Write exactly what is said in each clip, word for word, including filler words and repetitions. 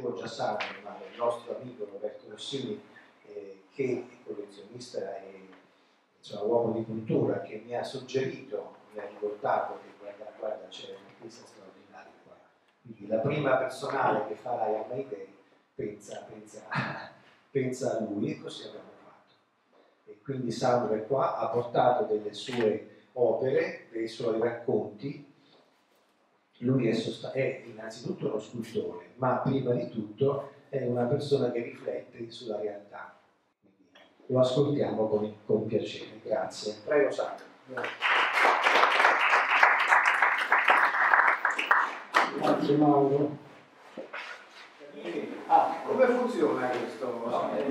conoscevo già Sandro, ma il nostro amico Roberto Rossini, eh, che è collezionista e insomma, uomo di cultura, che mi ha suggerito, mi ha ricordato che guarda, guarda c'è un'artista straordinaria qua. Quindi la prima personale che farai a Mayday, pensa, pensa, pensa a lui, e così abbiamo fatto. E quindi Sandro è qua, ha portato delle sue opere, dei suoi racconti. Lui è, è innanzitutto uno scultore, ma prima di tutto è una persona che riflette sulla realtà. Quindi lo ascoltiamo con, con piacere. Grazie. Prego Sandro. Grazie Mauro. Ah, come funziona questo? No, eh,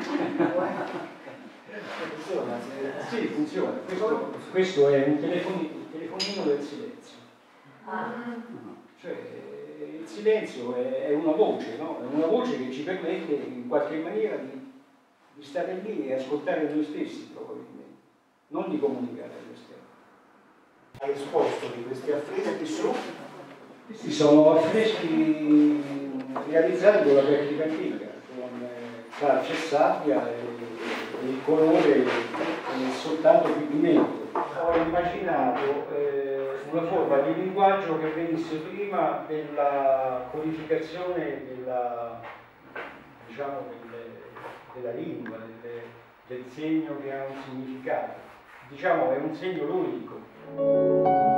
funziona, sì, funziona. Questo, questo è un telefonino, il telefonino del silenzio. Ah. Cioè, il silenzio è, è una voce, no? È una voce che ci permette in qualche maniera di, di stare lì e ascoltare noi stessi, probabilmente, non di comunicare all'esterno. Hai esposto di questi affreschi su? Questi sono affreschi realizzati con la tecnica antica, con calce e sabbia e, e il colore è soltanto pigmento. Ho immaginato eh, una forma di linguaggio che venisse prima della codificazione della, diciamo, delle, della lingua, delle, del segno che ha un significato. Diciamo è un segno lurico.